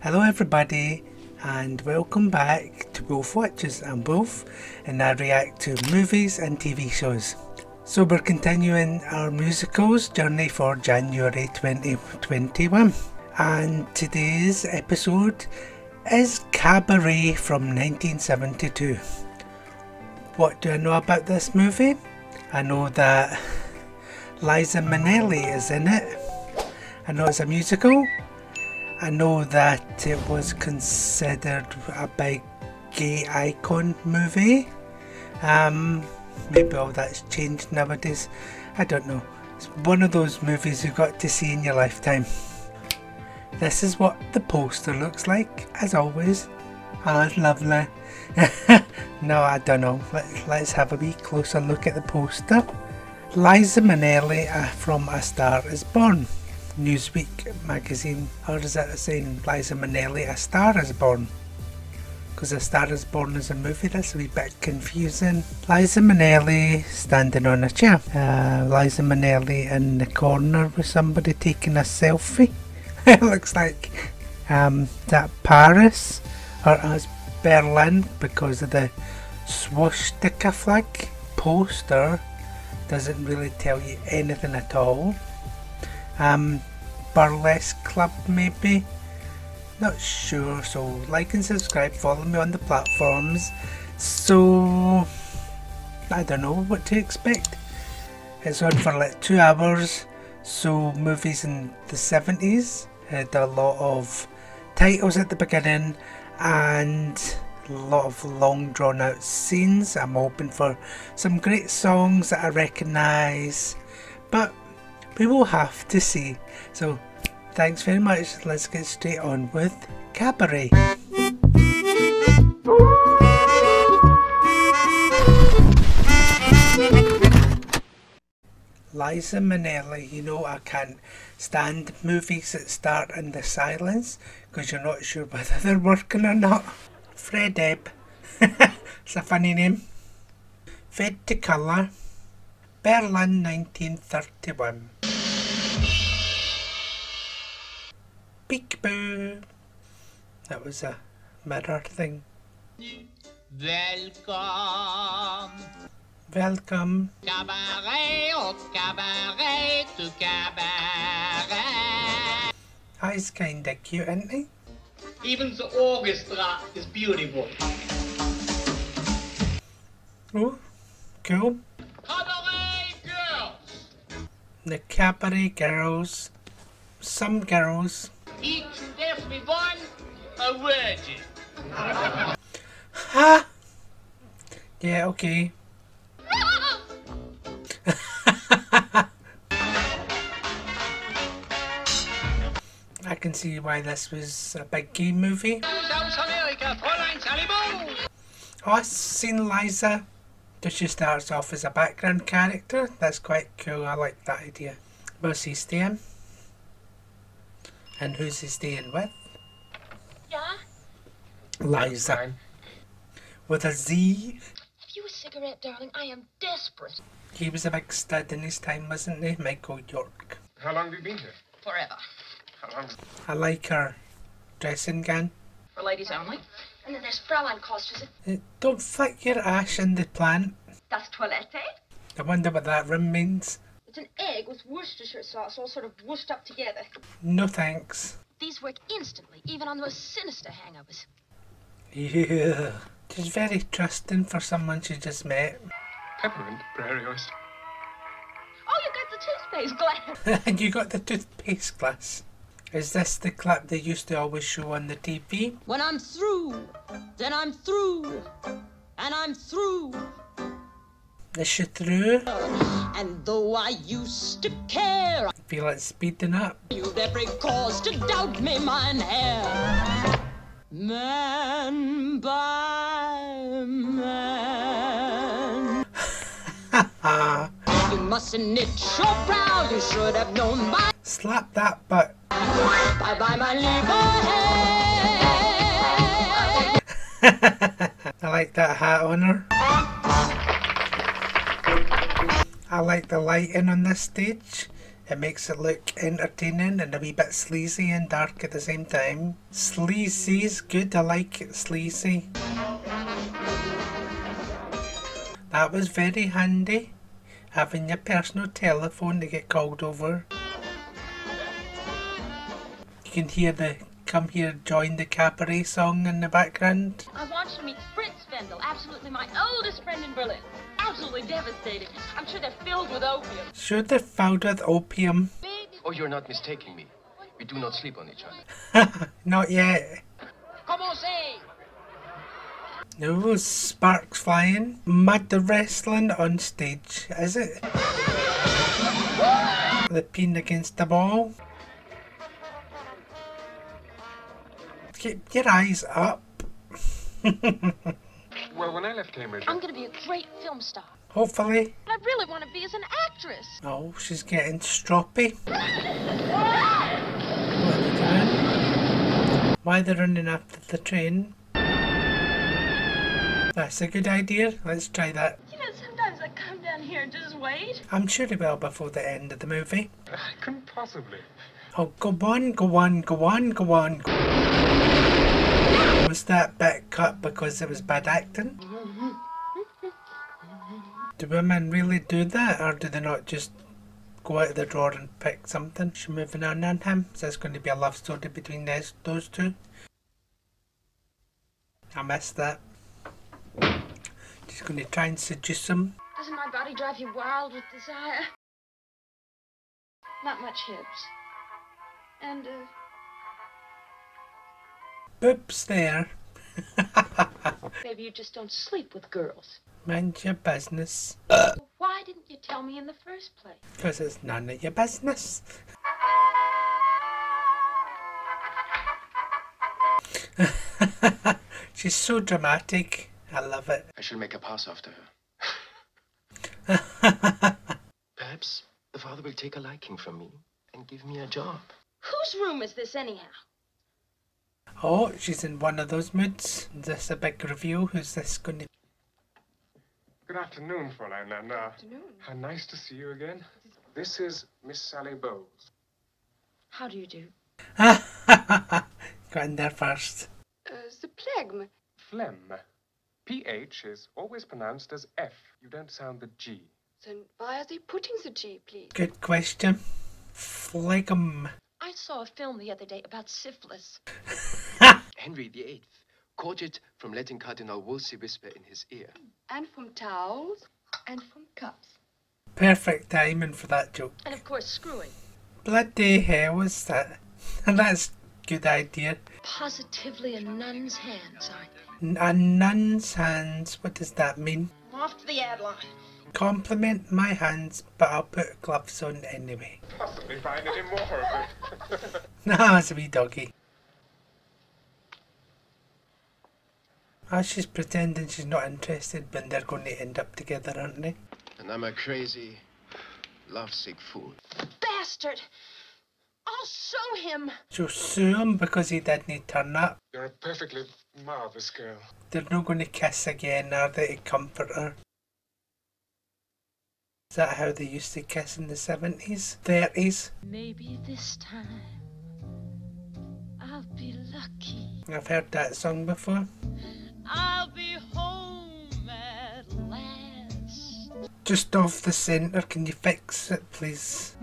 Hello everybody and welcome back to Wolf Watches. I'm Wolf and I react to movies and TV shows. So we're continuing our musicals journey for January 2021 and today's episode is Cabaret from 1972. What do I know about this movie? I know that Liza Minnelli is in it. I know it's a musical. I know that it was considered a big gay icon movie. Maybe all that's changed nowadays. I don't know. It's one of those movies you got to see in your lifetime. This is what the poster looks like, as always. Oh, it's lovely. No, I don't know. Let's have a wee closer look at the poster. Liza Minnelli from A Star Is Born. Newsweek magazine, or is it saying Liza Minnelli A Star Is Born? Because A Star Is Born is a movie, that's a wee bit confusing. Liza Minnelli standing on a chair. Liza Minnelli in the corner with somebody taking a selfie. It looks like that Paris, or as Berlin, because of the swastika flag. Poster doesn't really tell you anything at all. Burlesque club maybe, not sure. So like and subscribe, follow me on the platforms. So I don't know what to expect. It's on for like 2 hours. So movies in the 70s had a lot of titles at the beginning and a lot of long drawn out scenes. I'm hoping for some great songs that I recognise, but we will have to see. So thanks very much. Let's get straight on with Cabaret. Liza Minnelli. You know, I can't stand movies that start in the silence because you're not sure whether they're working or not. Fred Ebb. It's a funny name. Fed to Colour. Berlin 1931. Peekaboo. That was a mirror thing. Welcome. Welcome. Cabaret, oh cabaret, to cabaret. Oh, he's kinda cute, isn't he? Even the orchestra is beautiful. Oh, cool. Cabaret girls. The Cabaret girls. Some girls. Each and every one a virgin. Ha! Yeah, okay. I can see why this was a big gay movie. Oh, I've seen Liza. She starts off as a background character. That's quite cool. I like that idea. Where's he staying? And who's he staying with? Yeah? Liza. With a Z. Have you a cigarette, darling? I am desperate. He was a big stud in his time, wasn't he? Michael York. How long have you been here? Forever. How long? I like her dressing gown. For ladies only. And then there's Frauenkost, is it? Don't flick your ash in the plant. Das Toilette. I wonder what that room means. It's an egg with Worcestershire sauce all sort of whooshed up together. No thanks. These work instantly, even on the most sinister hangovers. Yeah. She's very trusting for someone she just met. Peppermint prairie oyster. Oh, you got the toothpaste glass. And you got the toothpaste glass. Is this the clip they used to always show on the TV? When I'm through, then I'm through, and I'm through. Is she through? And though I used to care, I feel like speeding up. you'd every cause to doubt me, mine Herr. Man by man. You mustn't knit your brow, you should have known by. Slap that butt. Bye bye, my lieber Herr. I like that hat on her. I like the lighting on this stage. It makes it look entertaining and a wee bit sleazy and dark at the same time. Sleazy's good, I like it, sleazy. That was very handy, having your personal telephone to get called over. You can hear the "Come Here, Join the Cabaret" song in the background. I want you to meet Fritz Wendel, absolutely my oldest friend in Berlin. Absolutely devastating. I'm sure they're filled with opium. Sure, they're filled with opium. Oh, you're not mistaking me. We do not sleep on each other. Not yet. Commencez! No, sparks flying. Mud wrestling on stage, is it? The pin against the ball. Keep your eyes up. Well, when I left Cambridge... I'm gonna be a great film star. Hopefully. I really want to be as an actress. Oh, she's getting stroppy. What are they doing? Why are they running after the train? That's a good idea. Let's try that. You know, sometimes I come down here and just wait. I'm sure he will before the end of the movie. I couldn't possibly. Oh, go on, go on, go on, go on. Was that bit cut because it was bad acting? Do women really do that, or do they not just go out of the drawer and pick something? She's moving on him. Is this going to be a love story between those two? I missed that. She's going to try and seduce him. Doesn't my body drive you wild with desire? Not much hips. And, Boobs there. Maybe you just don't sleep with girls. Mind your business. Why didn't you tell me in the first place? Because it's none of your business. She's so dramatic. I love it. I shall make a pass after her. Perhaps the father will take a liking from me and give me a job. Whose room is this anyhow? Oh, she's in one of those moods. Is this a big reveal? Who's this going to... Good afternoon, Fräulein, and how nice to see you again. This is Miss Sally Bowles. How do you do? Got in there first. the phlegm. Phlegm. PH is always pronounced as F. You don't sound the G. Then why are they putting the G, please? Good question. Phlegm. I saw a film the other day about syphilis. Henry VIII caught it from letting Cardinal Wolsey whisper in his ear. And from towels and from cups. Perfect timing for that joke. And of course, screwing. Bloody hell was that? And that's a good idea. Positively a nun's hands, aren't they? A nun's hands. What does that mean? Off to the ad line. Compliment my hands, but I'll put gloves on anyway. Possibly find any more of it. Nah, it's a wee doggy. Oh, she's pretending she's not interested, but they're going to end up together, aren't they? And I'm a crazy, lovesick fool. Bastard! I'll show him! She'll sue him because he didn't turn up. You're a perfectly marvelous girl. They're not going to kiss again, are they, to comfort her? Is that how they used to kiss in the 70s? 30s? Maybe this time I'll be lucky. I've heard that song before. I'll be home at last. Just off the centre, can you fix it, please?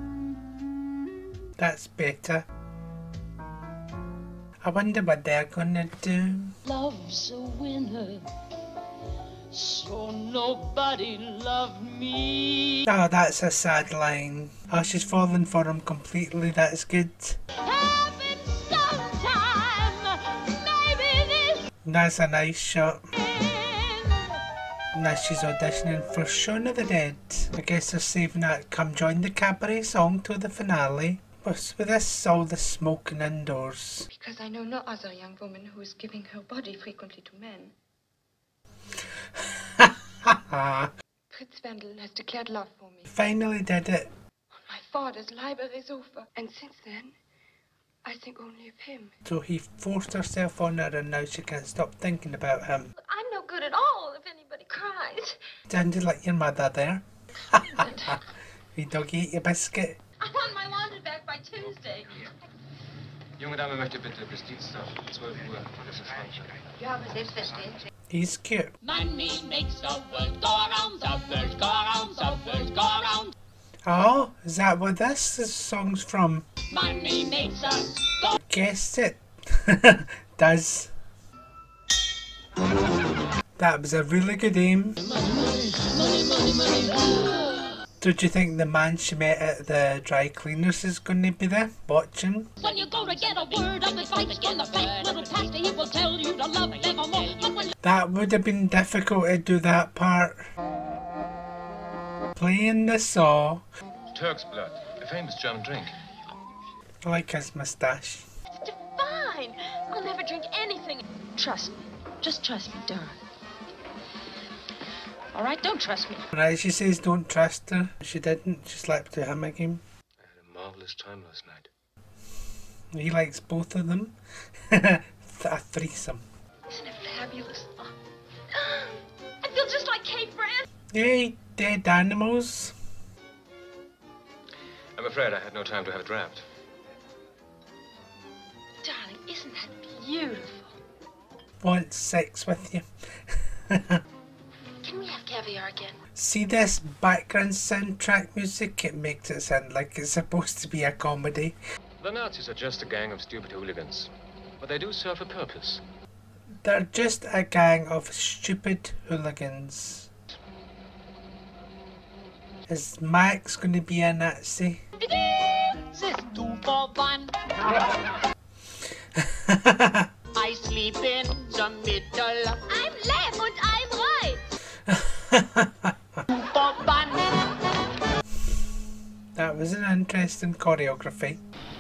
That's better. I wonder what they're gonna do. Love's a winner, so nobody loved me. Oh, that's a sad line. Oh, she's fallen for him completely, that's good. Happen sometime, maybe this That's a nice shot. end. Now she's auditioning for Shaun of the Dead. I guess they're saving that Come Join the Cabaret song to the finale. What's with this, all the smoking indoors? Because I know no other young woman who is giving her body frequently to men. Fritz Wendel has declared love for me. Finally did it. My father's library sofa. And since then, I think only of him. So he forced herself on her and now she can't stop thinking about him. I'm no good at all if anybody cries. Sounded like your mother there. Wee doggy, eat your biscuit. Tuesday. Junge Dame möchte bitte bis Dienstag 12 Uhr das ist Frankfurt. Ja, aber selbstverständlich. He's cute. Money makes the world go around, the world go around, the world go around. Oh, is that what this song's from? Money makes us go. Guessed it. Does. That was a really good aim. Don't you think the man she met at the dry cleaners is going to be there watching? When you go to get a word of advice from the fat little pastor, he will tell you to love evermore. But when That would have been difficult to do that part. Playing the saw. Turk's blood, a famous German drink. I like his moustache. It's divine. I'll never drink anything. Trust me. Just trust me, darling. All right, don't trust me. Right, she says don't trust her. She didn't. She slept with him again. I had a marvelous time last night. He likes both of them. A threesome. Isn't it fabulous? Oh. I feel just like Kate Brand. Yay, dead animals. I'm afraid I had no time to have it wrapped. Darling, isn't that beautiful? Want sex with you. Can we have caviar again? See this background soundtrack music? It makes it sound like it's supposed to be a comedy. The Nazis are just a gang of stupid hooligans, but they do serve a purpose. They're just a gang of stupid hooligans. Is Max going to be a Nazi? it's 2 for 1. I sleep in the middle. I'm left and I'm right. 2 for 1. That was an interesting choreography.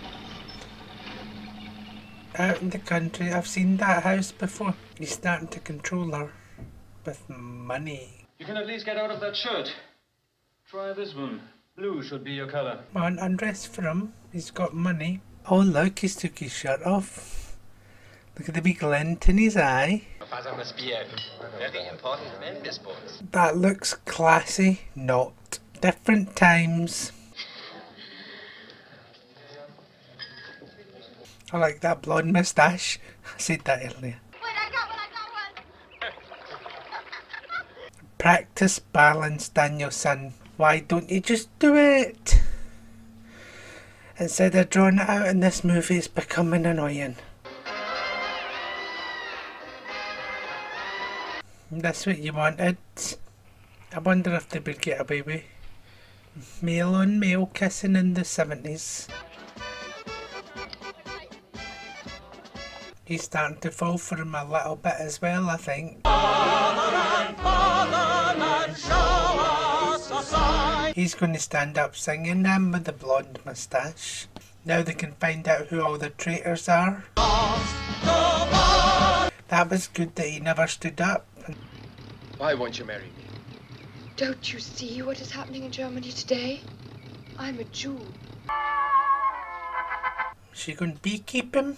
Out in the country, I've seen that house before. He's starting to control her with money. You can at least get out of that shirt. Try this one. Blue should be your color. Come on, undress for him. He's got money. Oh look, he's took his shirt off. Look at the big glint in his eye. Father must be a very important man, Miss Bones. That looks classy. Not. Different times. I like that blonde moustache. I said that earlier. Wait, I got one. Practice balance, Daniel-san. Why don't you just do it? Instead of drawing it out in this movie, it's becoming annoying. That's what you wanted. I wonder if they would get away with male on male kissing in the 70s. He's starting to fall for him a little bit as well, I think. He's going to stand up singing them with the blonde moustache. Now they can find out who all the traitors are. That was good that he never stood up. Why won't you marry me? Don't you see what is happening in Germany today? I'm a Jew. Is she going to beekeep him?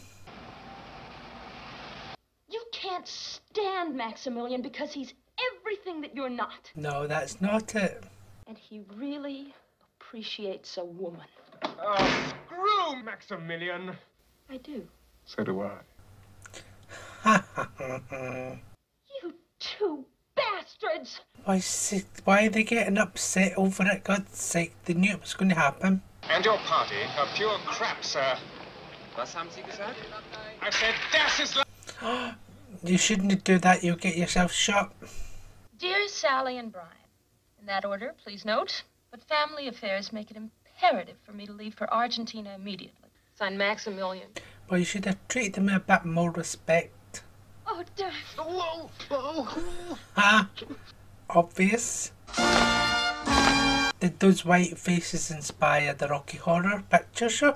You can't stand Maximilian because he's everything that you're not. No, that's not it. And he really appreciates a woman. Oh, screw Maximilian! I do. So do I. You two bastards! Why are they getting upset over it? God's sake, they knew it was going to happen. And your party are pure crap, sir. Was haben Sie gesagt? I said, das ist... You shouldn't do that, you'll get yourself shot. Dear Sally and Brian, in that order, please note, but family affairs make it imperative for me to leave for Argentina immediately. Signed, Maximilian. Well, you should have treated them with a bit more respect. Oh, darn. Whoa! Whoa! Ah, obvious. Did those white faces inspire the Rocky Horror Picture Show?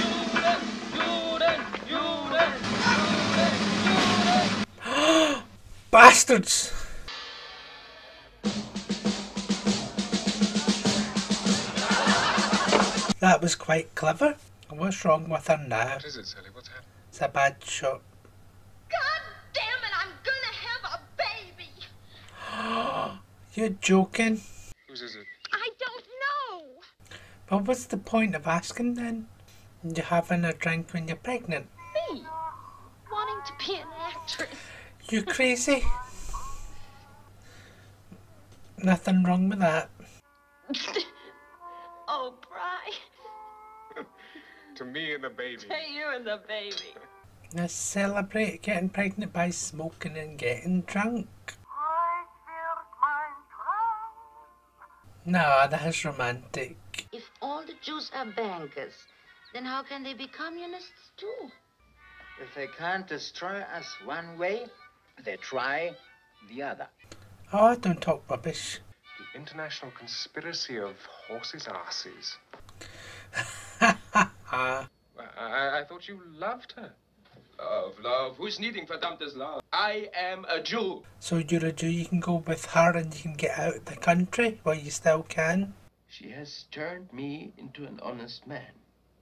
Bastards! That was quite clever. What's wrong with her now? What is it, Sally? What's happened? It's a bad shot. God damn it, I'm gonna have a baby! You're joking? Whose is it? I don't know! Well, what's the point of asking then? You having a drink when you're pregnant? Me? Wanting to be an actress. You crazy? Nothing wrong with that. Oh, Bri. To me and the baby. To you and the baby. Let's celebrate getting pregnant by smoking and getting drunk. No, that's romantic. If all the Jews are bankers, then how can they be communists too? If they can't destroy us one way, they try the other. Oh, don't talk rubbish. The international conspiracy of horses' asses. I thought you loved her. Love. Who's needing verdammtes love? I am a Jew. So you're a Jew, you can go with her and you can get out of the country while you still can? She has turned me into an honest man.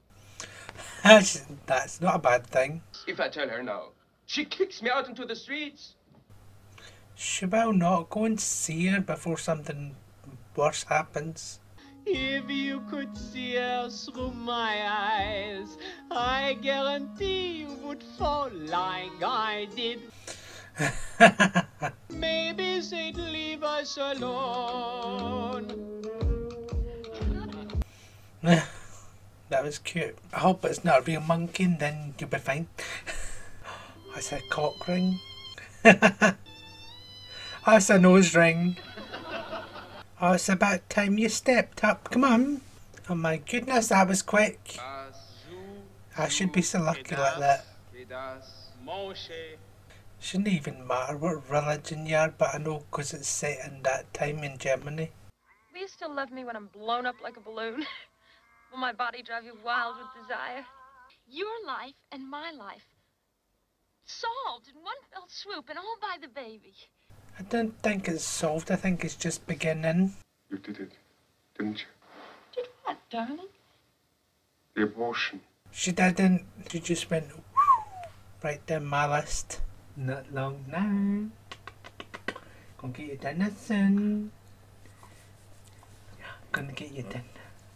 That's not a bad thing. If I tell her now, she kicks me out into the streets. She will not. Go and see her before something worse happens. If you could see her through my eyes, I guarantee you would fall like I did. Maybe they'd leave us alone. That was cute. I hope it's not a real monkey and then you'll be fine. That's a cock ring. That's a nose ring. Oh, it's about time you stepped up. Come on. Oh my goodness, that was quick. I should be so lucky like that. Shouldn't even matter what religion you are, but I know because it's set in that time in Germany. Will you still love me when I'm blown up like a balloon? Will my body drive you wild with desire? Your life and my life solved in one fell swoop and all by the baby. I don't think it's solved. I think it's just beginning. You did it, didn't you? Did what, darling? The abortion. She didn't. She just went right down my list. Not long now. Gonna get you dinner soon. Gonna get you dinner.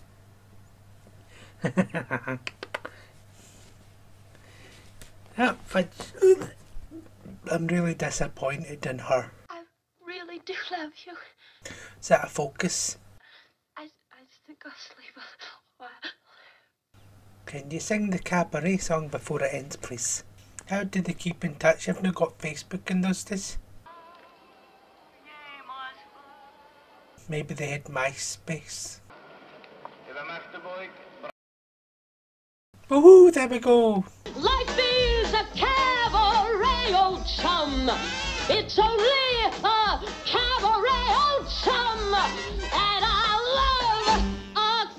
I'm really disappointed in her. I really do love you. Is that a focus? I think I'll sleep a while. Can you sing the cabaret song before it ends, please? How do they keep in touch? I've not got Facebook in those days. Maybe they had MySpace. Woohoo, there we go. Life is a cabaret, old chum. It's only a cabaret, old chum. And I love a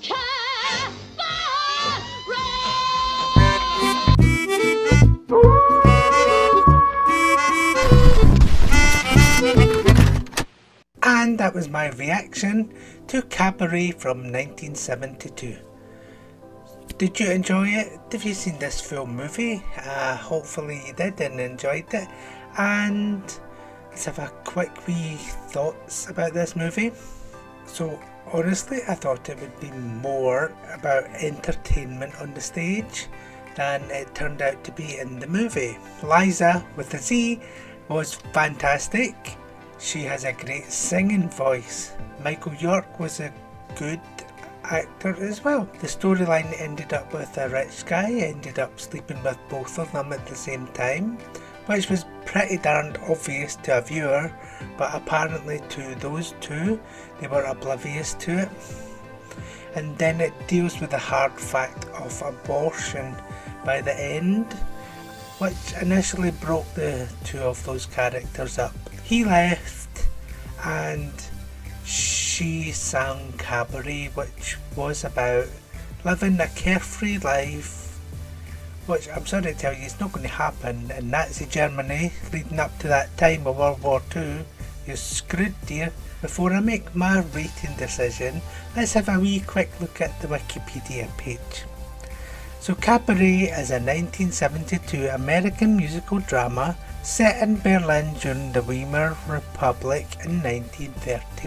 cabaret. And that was my reaction to Cabaret from 1972. Did you enjoy it? Have you seen this film movie? Hopefully you did and enjoyed it. And let's have a quick wee thoughts about this movie. So honestly, I thought it would be more about entertainment on the stage than it turned out to be in the movie. Liza, with a Z, was fantastic. She has a great singing voice. Michael York was a good actor as well. The storyline ended up with a rich guy ended up sleeping with both of them at the same time, which was pretty darn obvious to a viewer, but apparently to those two, they were oblivious to it. And then it deals with the hard fact of abortion by the end, which initially broke the two of those characters up. He left and she sang Cabaret, which was about living a carefree life, which I'm sorry to tell you is not going to happen in Nazi Germany leading up to that time of World War II. You're screwed, dear. Before I make my rating decision, let's have a wee quick look at the Wikipedia page. So Cabaret is a 1972 American musical drama set in Berlin during the Weimar Republic in 1931.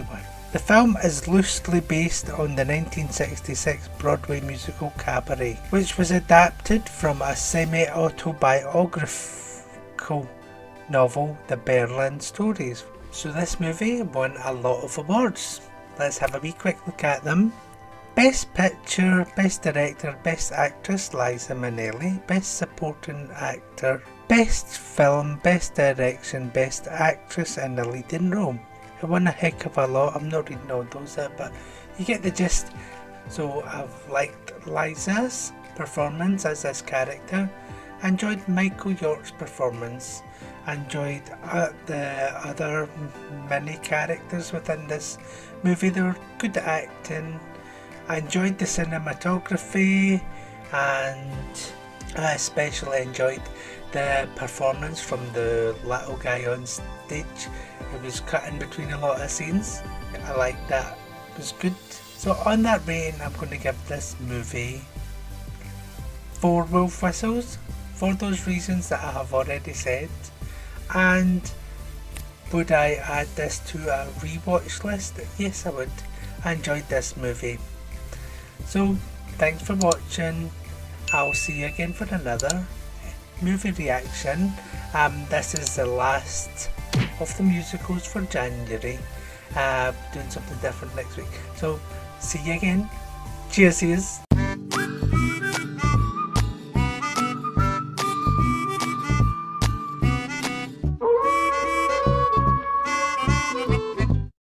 The film is loosely based on the 1966 Broadway musical Cabaret, which was adapted from a semi-autobiographical novel, The Berlin Stories. So this movie won a lot of awards. Let's have a wee quick look at them. Best Picture, Best Director, Best Actress Liza Minnelli, Best Supporting Actor, Best Film, Best Direction, Best Actress in the Leading Role. It won a heck of a lot. I'm not reading all those out, but you get the gist. So I've liked Liza's performance as this character. I enjoyed Michael York's performance. I enjoyed the other many characters within this movie. They were good at acting. I enjoyed the cinematography, and I especially enjoyed the performance from the little guy on stage. It was cut in between a lot of scenes. I liked that. It was good. So on that rating, I'm going to give this movie 4 wolf whistles for those reasons that I have already said. And would I add this to a rewatch list? Yes, I would. I enjoyed this movie. So thanks for watching. I'll see you again for another movie reaction. This is the last of the musicals for January. Doing something different next week. So see you again. Cheers.